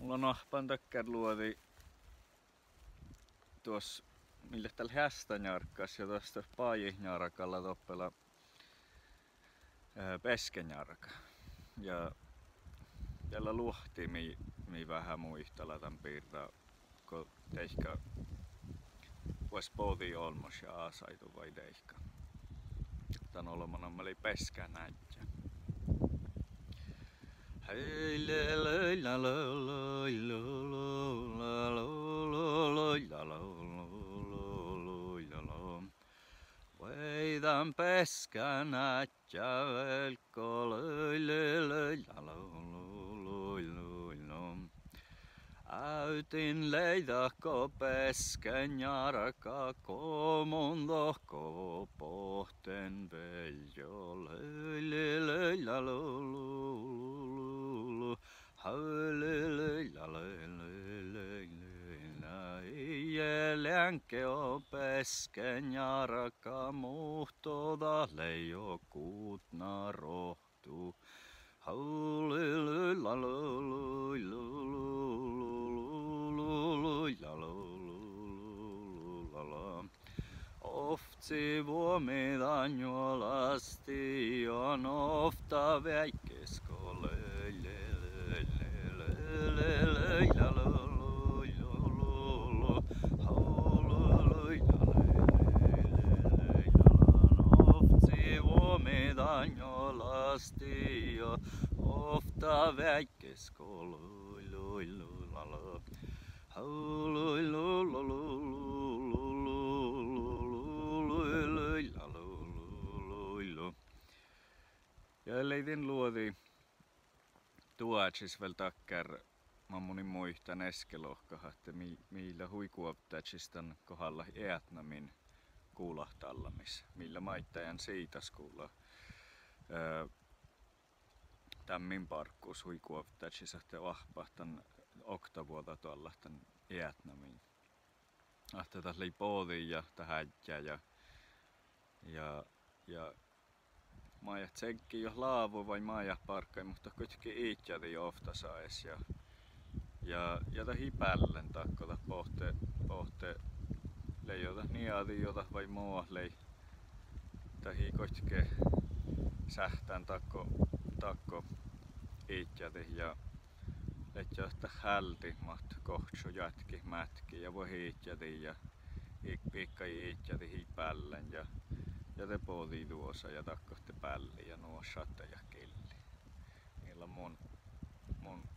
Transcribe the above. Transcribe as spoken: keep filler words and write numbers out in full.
Mulla on ahpan takkar luodi tuossa mille tällä hästänjarkkas ja tuosta paajihjarakalla toppela peskenjarka. Ja tällä luhti mi, mi vähän muistella tämän piirtaa, kun teikka vois podi olmos ja asaitu vai teikka. Tän olmana mä oli peskä näyttä. Hei le le la la la la la la la. Voidan peskä näyttä velko le le la la la. Äytin leidahko pesken jarka komondohko pohten veljo löyle löillä lulu haule löillä löillä ielänke on pesken jarka muhtoda leijo kuutna rohtu haule löillä lulu Oftsi vuomidan juolasti on ofta väikesko löyle löyle löyle löyle lulu haulu löyle löyle oftsi vuomidan juolasti on ofta väikesko löyle haulu lulu ja leidin luodi tuotsis väl takkar mammunin muistan eskelohkaha, että mi, millä huikuoptatsistan kohdalla Vietnamin kuulahtallamis, millä maittajan siitas kuulla öö, tämmin parkkuus huikuoptatsisahte vahpahtan oktavuota tuolla tän Vietnamiin. Ahte tässä oli poodi ja tähäjä ja ja ja Maija tsenkki jo laavu vai Maija parkkai, mutta kuitenkin iitjäti ofta sais ja ja ja tahi pällen takkota pohte pohte leijota niadi jota vai muu lei tahi kuitenkin sähtään takko takko iitjäti ja että johta hälti maht kohtsu jatki mätki ja voi iitjäti ja pikka iitjäti hi pällen ja ja te poodi tuossa ja takkohte pälli ja nuo satte ja kelli. Niillä on mun, mun